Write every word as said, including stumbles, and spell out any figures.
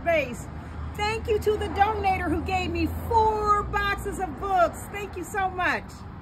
space. Thank you to the donator who gave me four boxes of books. Thank you so much.